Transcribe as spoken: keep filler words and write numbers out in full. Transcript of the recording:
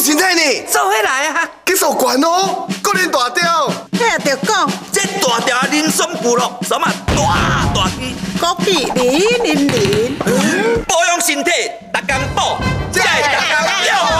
身体呢？ 做伙来啊！ 技术悬哦，个人大条。 遐着讲， 这大条的人参部落，什么大大鸡， 国际零零零， 保养身体，逐工补，才会逐工有。